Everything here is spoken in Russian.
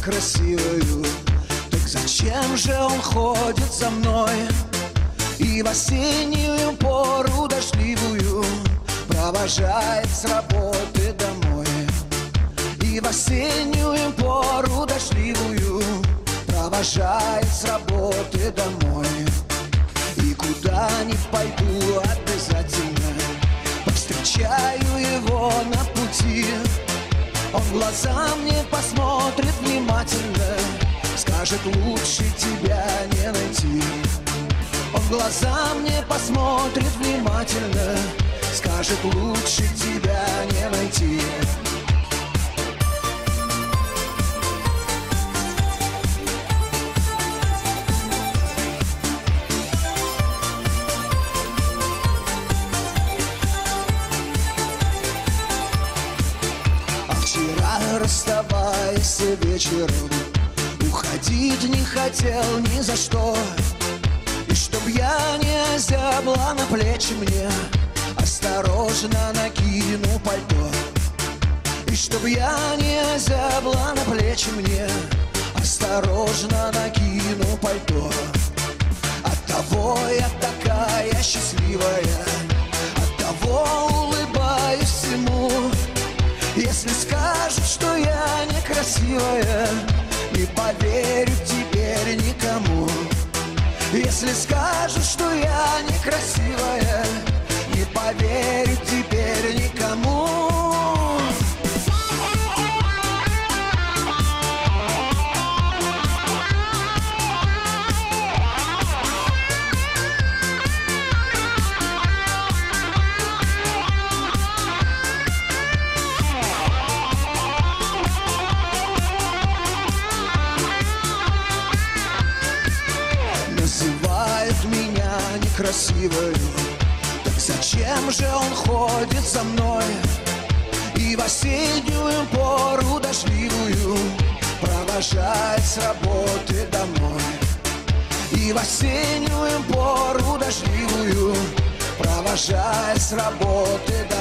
красивую, так зачем же он ходит за мной? И в осеннюю пору дождливую провожает с работы домой. И в осеннюю пору дождливую провожает с работы домой. И куда ни пойду, обязательно повстречаю его на пути. Он в глаза мне посмотрит внимательно, скажет: лучше тебя не найти. Он в глаза мне посмотрит внимательно, скажет: лучше тебя не найти. Вчера, расставаясь вечером, уходить не хотел ни за что. И чтоб я не озябла на плечи мне, осторожно накину пальто. И чтоб я не озябла на плечи мне, осторожно накину пальто. Оттого я такая счастливая, оттого улыбаюсь всему. Если скажут, что я некрасивая, не поверю теперь никому. Если скажут, что я некрасивая, не поверю теперь никому. Называют меня некрасивой, так зачем же он ходит за мной? И в осеннюю пору дождливую провожает с работы домой. И в осеннюю пору дождливую провожает с работы домой.